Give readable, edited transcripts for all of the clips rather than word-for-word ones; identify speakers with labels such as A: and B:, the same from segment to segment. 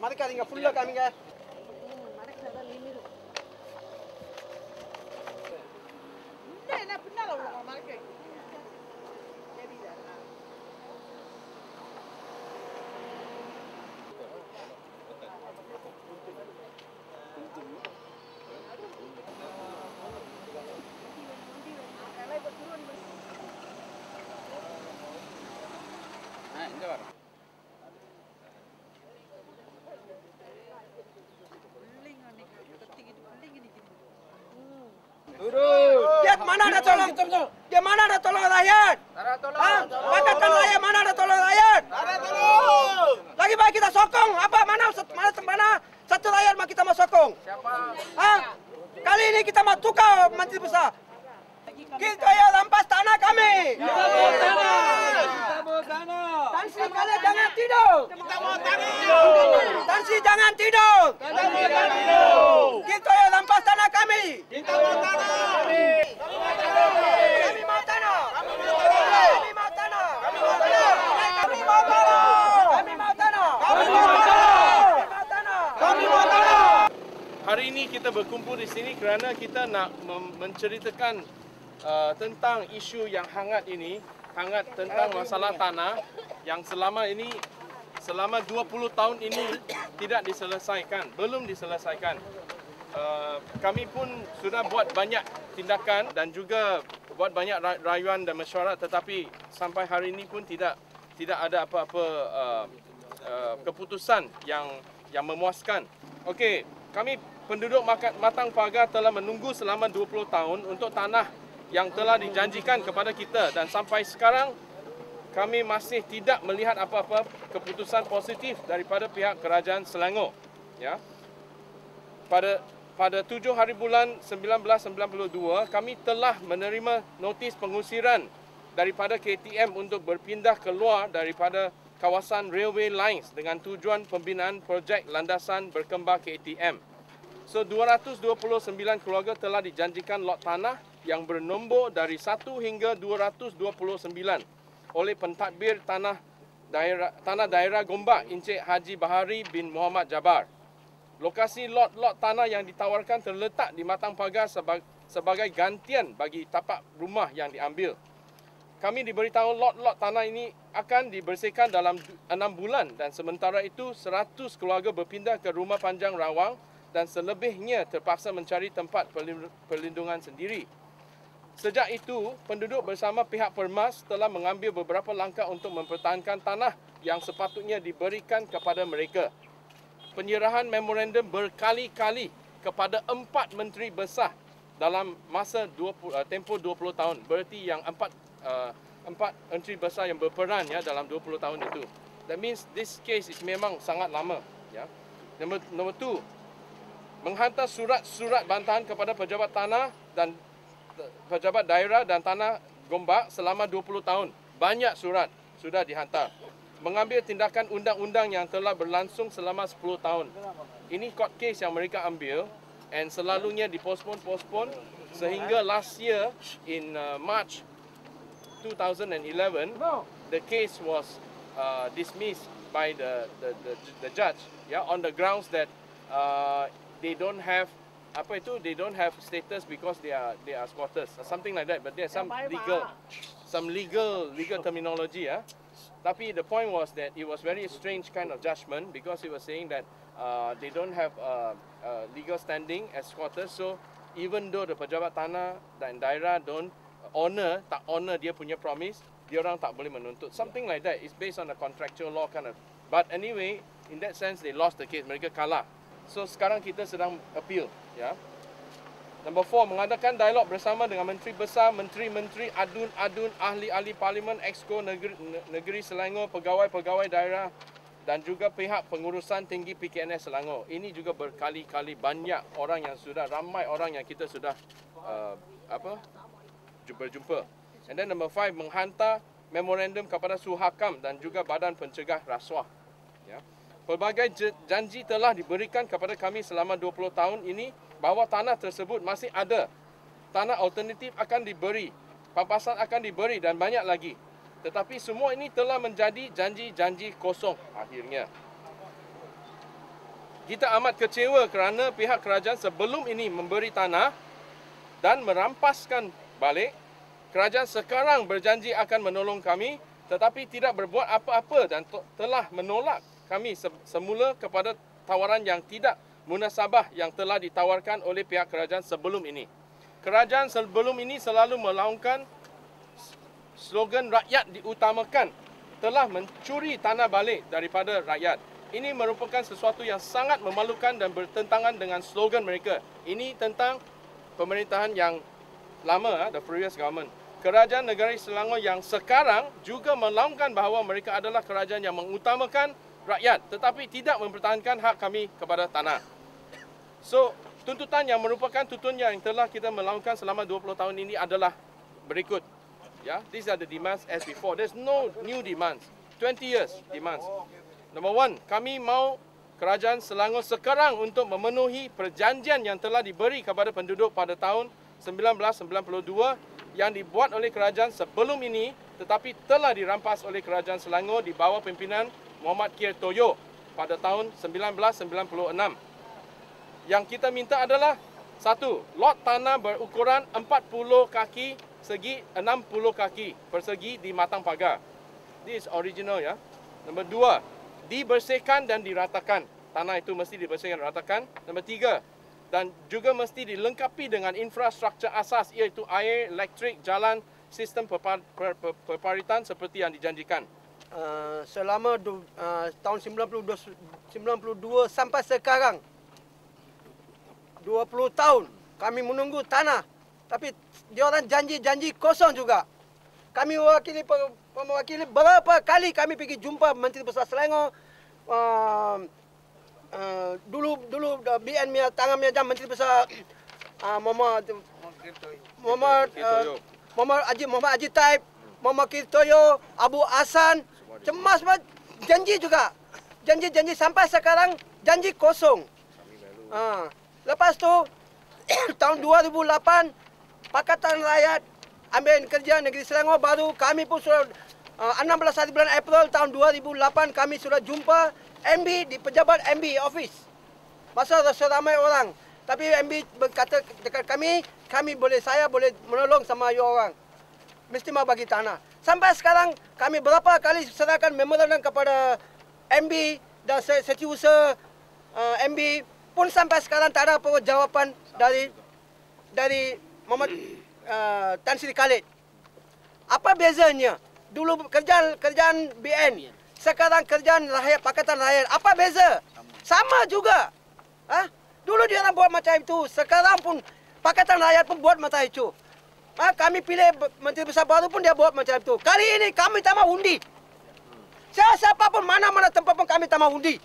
A: மறக்காதீங்க ஃபுல்லா காமிங்க.
B: என்ன பின்னால உள்ளவங்க மறக்க
A: இங்க வர Dia mana ada tolong? Dia mana ada tolong rakyat? Ada tolong. Katakan rakyat mana ada tolong rakyat? Ada tolong. Lagi baik kita sokong. Apa mana satu rakyat mau kita mau sokong? Siapa? Hah? Kali ini kita mau tukar menteri besar. Kita ya rampas tanah kami. Kita mau tanah. Kita mau tanah. Tansi kalian jangan tidur. Kita mau tanah. Tansi jangan tidur. Kita mau tanah. Kita ya rampas tanah kami. Kita mau tanah. Kami mau tanah. Kami mau tanah. Kami mau tanah. Kami mau tanah. Kami mau tanah. Kami mau tanah. Kami mau tanah. Kami mau tanah.
C: Hari ini kita berkumpul di sini kerana kita nak menceritakan tentang isu yang hangat ini, hangat tentang masalah tanah yang selama 20 tahun ini tidak diselesaikan, belum diselesaikan. Kami pun sudah buat banyak tindakan dan juga buat banyak rayuan dan mesyuarat, tetapi sampai hari ini pun tidak ada apa-apa keputusan yang memuaskan. Okey, kami penduduk Matang Pagar telah menunggu selama 20 tahun untuk tanah yang telah dijanjikan kepada kita, dan sampai sekarang kami masih tidak melihat apa-apa keputusan positif daripada pihak kerajaan Selangor. Ya. Pada 7 hari bulan 1992 kami telah menerima notis pengusiran daripada KTM untuk berpindah keluar daripada kawasan railway lines dengan tujuan pembinaan projek landasan berkembar KTM. So 229 keluarga telah dijanjikan lot tanah yang bernombor dari 1 hingga 229 oleh pentadbir tanah daerah Gombak Encik Haji Bahari bin Muhammad Jabar. Lokasi lot tanah yang ditawarkan terletak di Matang Pagar sebagai gantian bagi tapak rumah yang diambil. Kami diberitahu lot tanah ini akan dibersihkan dalam 6 bulan, dan sementara itu 100 keluarga berpindah ke Rumah Panjang Rawang dan selebihnya terpaksa mencari tempat perlindungan sendiri. Sejak itu, penduduk bersama pihak Permas telah mengambil beberapa langkah untuk mempertahankan tanah yang sepatutnya diberikan kepada mereka. Penyerahan memorandum berkali-kali kepada 4 menteri besar dalam masa tempoh 20 tahun. Berarti yang 4 menteri besar yang berperan ya dalam 20 tahun itu. That means this case is memang sangat lama. Ya. Nombor 2, menghantar surat bantahan kepada pejabat tanah dan pejabat daerah dan tanah Gombak selama 20 tahun. Banyak surat sudah dihantar. Mengambil tindakan undang-undang yang telah berlangsung selama 10 tahun. Ini court case yang mereka ambil and selalunya dipospon sehingga last year in March 2011 the case was dismissed by the judge on the grounds that they don't have status because they are squatters or something like that, but there's some legal terminology. Tapi the point was that it was very strange kind of judgment because it was saying that they don't have legal standing as squatters, so even though the pejabat tanah dan daerah tak honor dia punya promise, dia orang tak boleh menuntut. Something like that. It's based on a contractual law kind of. But anyway, in that sense they lost the case, mereka kalah. So sekarang kita sedang appeal, ya. Nombor 4, mengadakan dialog bersama dengan menteri besar, menteri-menteri, adun-adun, ahli-ahli parlimen, exco negeri Selangor, pegawai-pegawai daerah dan juga pihak pengurusan tinggi PKNS Selangor. Ini juga berkali-kali ramai orang yang kita sudah berjumpa. And then number 5, menghantar memorandum kepada Suhakam dan juga Badan Pencegah Rasuah. Ya. Pelbagai janji telah diberikan kepada kami selama 20 tahun ini bahawa tanah tersebut masih ada. Tanah alternatif akan diberi, pampasan akan diberi dan banyak lagi. Tetapi semua ini telah menjadi janji-janji kosong akhirnya. kita amat kecewa kerana pihak kerajaan sebelum ini memberi tanah dan merampaskan balik. Kerajaan sekarang berjanji akan menolong kami tetapi tidak berbuat apa-apa dan telah menolak kami semula kepada tawaran yang tidak munasabah yang telah ditawarkan oleh pihak kerajaan sebelum ini. Kerajaan sebelum ini selalu melaungkan slogan rakyat diutamakan, telah mencuri tanah balik daripada rakyat. Ini merupakan sesuatu yang sangat memalukan dan bertentangan dengan slogan mereka. Ini tentang pemerintahan yang lama, the previous government. Kerajaan negara Selangor yang sekarang juga melaungkan bahawa mereka adalah kerajaan yang mengutamakan rakyat tetapi tidak mempertahankan hak kami kepada tanah. So, tuntutan yang merupakan tuntutan yang telah kita melakukan selama 20 tahun ini adalah berikut. Ya, these are the demands as before. There's no new demands. 20 years demands. Number one, kami mau kerajaan Selangor sekarang untuk memenuhi perjanjian yang telah diberi kepada penduduk pada tahun 1992 yang dibuat oleh kerajaan sebelum ini tetapi telah dirampas oleh kerajaan Selangor di bawah pimpinan Muhammad Khair Toyo pada tahun 1996. Yang kita minta adalah satu, lot tanah berukuran 40 kaki segi 60 kaki persegi di Matang Pagar. This is original ya. Nombor dua, dibersihkan dan diratakan. Tanah itu mesti dibersihkan dan diratakan. Nombor tiga, dan juga mesti dilengkapi dengan infrastruktur asas iaitu air, elektrik, jalan, sistem peparitan seperti yang dijanjikan.
A: Selama tahun 92 sampai sekarang 20 tahun kami menunggu tanah tapi dia orang janji kosong juga. Kami mewakili berapa kali kami pergi jumpa Menteri Besar Selangor. Dulu BN tangan jam Menteri Besar Muhammad Haji Taib, Muhammad Khair Toyo, Abu Hassan, cemas banget, janji juga. Janji sampai sekarang janji kosong. Lepas tu tahun 2008 Pakatan Rakyat ambil kerja Negeri Selangor baru kami pun sudah 16 hari bulan April tahun 2008 kami sudah jumpa MB di pejabat MB office. Masa ramai orang. Tapi MB berkata dekat kami boleh menolong sama you orang. Mesti mau bagi tanah. Sampai sekarang kami berapa kali serahkan memorandum kepada MB dan setiausaha MB pun sampai sekarang tak ada apa jawapan dari Muhammad Tan Sri Khalid. Apa bezanya? Dulu kerjaan BN, sekarang kerjaan rakyat, Pakatan Rakyat. Apa beza? Sama juga. Dulu dia orang buat macam itu, sekarang pun Pakatan Rakyat pun buat macam itu. Kami pilih Menteri Besar baru pun dia buat macam itu. Kali ini kami tak mau undi. Siapa pun mana-mana tempat pun kami tak mau undi.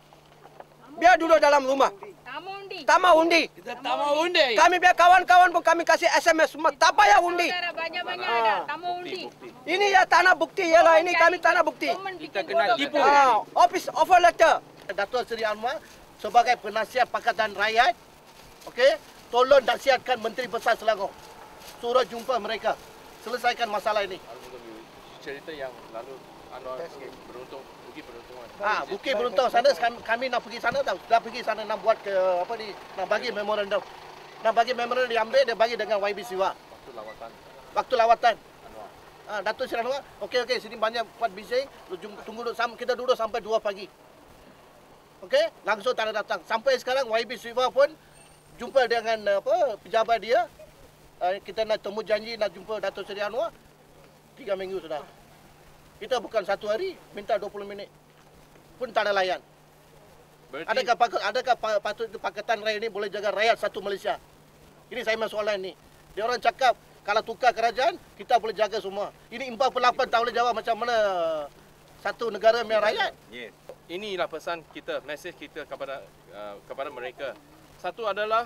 A: Biar duduk dalam rumah. Tak mau undi.
B: Kita tak mau undi.
A: Kami biar kawan-kawan pun kami kasih SMS semua. Tak payah undi.
B: Banyak-banyak ada. Tak mau undi.
A: Ini ya tanah bukti. Yalah ini kami tanah bukti.
C: Kita kena tipu.
A: Office offer letter.
D: Datuk Seri Anwar sebagai penasihat Pakatan Rakyat, okey, tolong nasihatkan Menteri Besar Selangor. Suruh jumpa mereka. Selesaikan masalah ini.
C: Cerita yang lalu Anwar beruntung, Bukit Beruntungan.
D: Bukit Beruntung sana kami nak pergi sana tahu. Dah pergi sana nak buat nak bagi memorandum. Nak bagi memorandum diambil dia bagi dengan YB Siwa. Waktu lawatan. Anwar. Datuk Seri Anwar, okey sini banyak buat bising, kita duduk sampai 2 pagi. Okey, langsung tak ada datang. Sampai sekarang YB Siwa pun jumpa dengan pejabat dia. Kita nak temu janji nak jumpa Datuk Seri Anwar 3 minggu sudah. Kita bukan 1 hari, minta 20 minit. Pun tak ada layan. Berarti, adakah patut Pakatan Rakyat ini boleh jaga rakyat satu Malaysia? Ini saya soalan ni. Dia orang cakap kalau tukar kerajaan, kita boleh jaga semua. Ini 48 tak boleh jawab macam mana satu negara punya rakyat.
C: Yeah. Inilah pesan kita, mesej kita kepada mereka. Satu adalah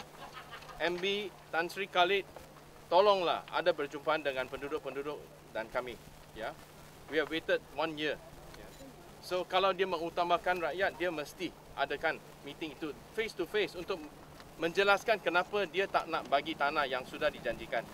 C: MB Tan Sri Khalid, tolonglah ada perjumpaan dengan penduduk-penduduk dan kami. Ya, we have waited 1 year. So kalau dia mengutamakan rakyat, dia mesti adakan meeting itu face to face untuk menjelaskan kenapa dia tak nak bagi tanah yang sudah dijanjikan.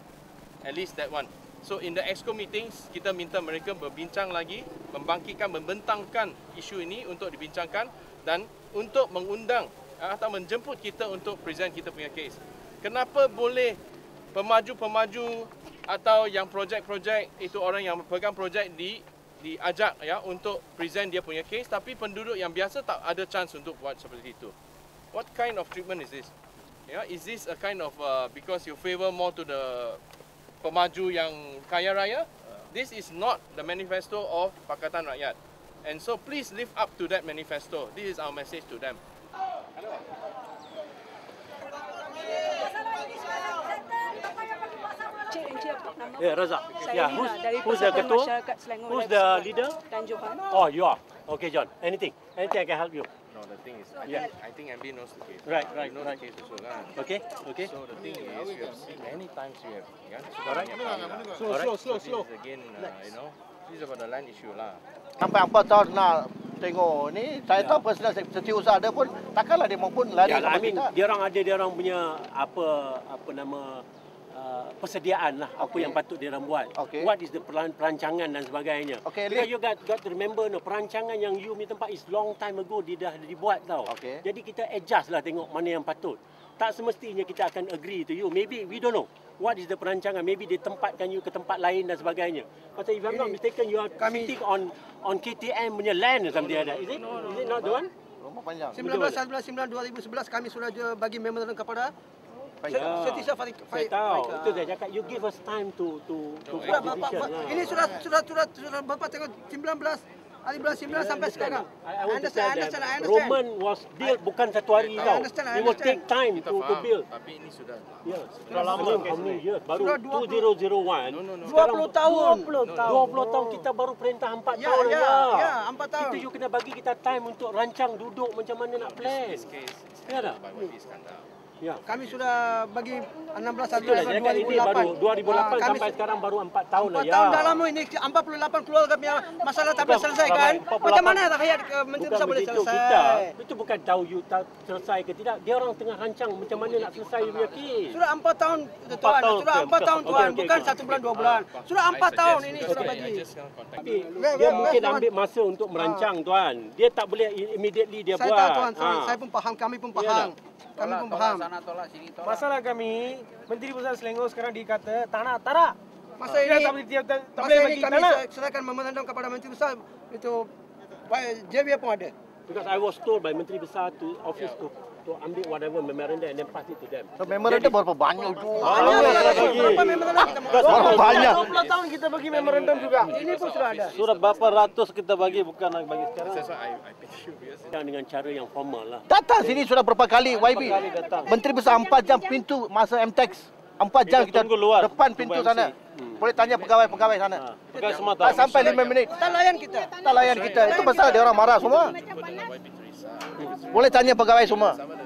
C: At least that one. So in the EXCO meetings, kita minta mereka berbincang lagi, membangkitkan, membentangkan isu ini untuk dibincangkan dan untuk mengundang atau menjemput kita untuk present kita punya case. Kenapa boleh pemaju-pemaju atau yang projek-projek itu orang yang pegang projek diajak ya untuk present dia punya case, tapi penduduk yang biasa tak ada chance untuk buat seperti itu? What kind of treatment is this? Yeah, is this a kind of because you favor more to the pemaju yang kaya raya? This is not the manifesto of Pakatan Rakyat. And so please live up to that manifesto. This is our message to them.
E: Yeah, Razak.
F: Saya
E: Yeah,
F: dari
E: who's the
F: Persatuan
E: ketua?
F: Masyarakat Selangor
E: Who's
F: Lab
E: the
F: Sekolah
E: leader?
F: Dan Johan.
E: Oh, you are. Okay, John. Anything I can help you.
C: No, the thing is,
E: Yeah.
C: I think MB knows the case.
E: Right,
C: You
E: right,
C: know
E: right.
C: the case also kan.
E: Okay, okay.
C: So the thing is, you have seen many times you have, kan?
E: Alright.
C: Slow. This is again, you know, this is about the land issue lah.
D: Sampai 4 tahun nak tengok ni, saya tahu personal setiausaha dia pun takkanlah dia maupun lari
E: Ya,
D: sama
E: I mean,
D: kita.
E: dia orang punya apa nama persediaan lah, apa yang patut dia orang buat.
D: Okay.
E: What is the perancangan dan sebagainya.
D: Okay,
E: Because you got to remember, no, perancangan yang you punya tempat is long time ago dia dah dibuat tau.
D: Okay.
E: Jadi kita adjust lah tengok mana yang patut. Tak semestinya kita akan agree to you. Maybe we don't know what is the perancangan. Maybe dia tempatkan you ke tempat lain dan sebagainya. Pasal if I'm not mistaken, you are sitting on KTM punya land or something like that. Is it not the one?
D: Rumah panjang.
A: 19/9/2011 kami sudah bagi memorandum kepada Setiausaha
E: Saya tahu. Itu saya cakap, you give us time to
A: Sudah
E: buat
A: Bapak,
E: decision lah.
A: ini sudah Bapak tengok 19 sampai sekarang.
E: I want to tell them, Roman was built bukan satu hari tau.
A: I
E: It will take time
C: Kita
E: to
C: faham,
E: build.
C: tapi ini sudah.
E: Ya, sudah lama. How many years? Baru
A: Sudah
E: 2001.
C: No.
A: 20 tahun.
E: 20 tahun kita baru perintah 4
A: Ya,
E: tahun
A: ya,
E: aja.
A: ya, 4 tahun.
E: Itu you kena bagi kita time untuk rancang duduk macam mana nak plan.
C: This case is
E: Ya dah.
C: by YB Iskandar.
E: Ya.
A: Kami sudah bagi 16
E: Betul lah, saya cakap ini baru 2008
A: Kami
E: sampai sekarang baru 4 tahun lah
A: 4
E: ya.
A: tahun dah lama ini 48 keluarga punya masalah tak boleh selesai kan?
E: 48.
A: Macam mana rakyat Menteri
E: Bukan
A: Besar boleh
E: begitu
A: selesai?
E: kita. Itu bukan tahu you selesai ke tidak. Dia orang tengah rancang macam mana nak selesai punya kes.
A: Sudah 4 tahun tuan,
E: tahun,
A: sudah 4
E: betul.
A: tahun tuan,
E: Okey,
A: bukan
E: okey.
A: 1 bulan 2 bulan. Sudah 4 tahun ini sudah
C: I
A: bagi.
C: just gonna contact
E: Tapi
C: you.
E: dia mungkin ambil masa untuk merancang tuan. Dia tak boleh immediately dia
A: Saya
E: buat.
A: tahu tuan,
E: Ha.
A: saya pun faham, kami pun
E: Ya
A: faham. Kami pun faham.
G: Masalah kami, Menteri Besar Selangor sekarang dikata tanah tarak.
A: Masa
G: Dia
A: ini
G: tak
A: masa
G: boleh
A: ini
G: bagi
A: kami
G: tanah.
A: serahkan memorandum kepada Menteri Besar itu JB pun ada.
E: Because I was told by Menteri Besar to office to ambil whatever memorandum and then pass it to them.
D: So memorandum berapa banyak tu?
A: Berapa memorandum kita mau?
D: Berapa banyak?
G: 20 tahun kita bagi memorandum juga.
A: Ini pun sudah ada.
H: Surat berapa ratus kita bagi, bukan nak bagi sekarang.
C: That's why I pity you because
E: Dengan cara yang formal lah.
D: Datang sini sudah berapa kali YB?
H: kali datang.
D: Menteri Besar 4 jam pintu masa MTEX. 4 jam kita
H: tunggu luar,
D: depan
H: tunggu
D: pintu
H: MC.
D: sana. Boleh tanya pegawai-pegawai sana.
H: Bukan semua
D: Tak
H: tahu.
D: sampai 5 minit.
A: Tak layan kita.
D: Tak layan kita. Itu pasal dia orang marah semua.
C: put dengan YB Teresa.
D: Boleh tanya pegawai semua.
C: Sama